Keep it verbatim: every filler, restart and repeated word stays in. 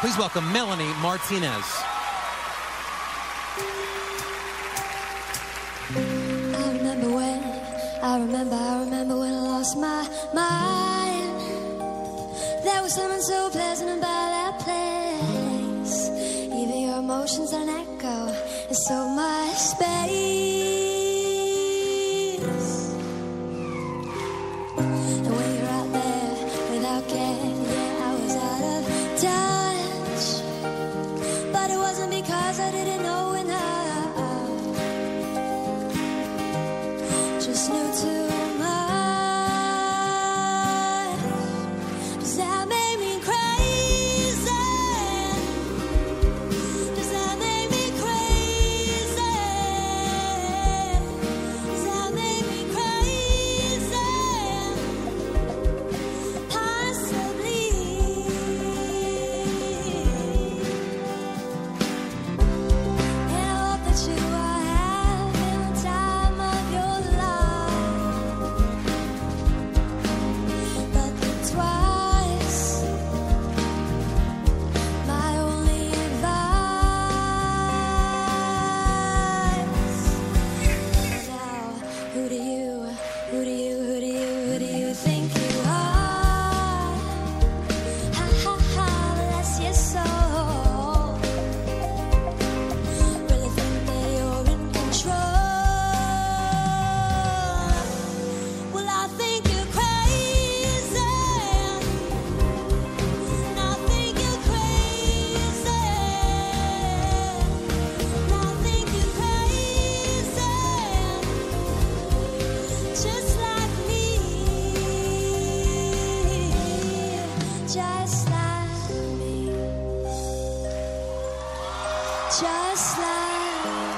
Please welcome Melanie Martinez. I remember when, I remember, I remember when I lost my mind. There was something so pleasant about that place. Even your emotions are an echo, and so much space. And when you're out there without care, yeah, I was out of touch. But it wasn't because I didn't know enough. Just knew too much. Does that make me crazy? Does that make me crazy? Does that make me crazy? Possibly. And I hope that you are having the time of your life. But think twice. My only advice. Now, who do you, who do you, who do you, who do you think you are? Ha ha ha, bless your soul. Really think that you're in control? Well, I think you're crazy. And I think you're crazy. And I think you're crazy. Just like me. Just like me. Just like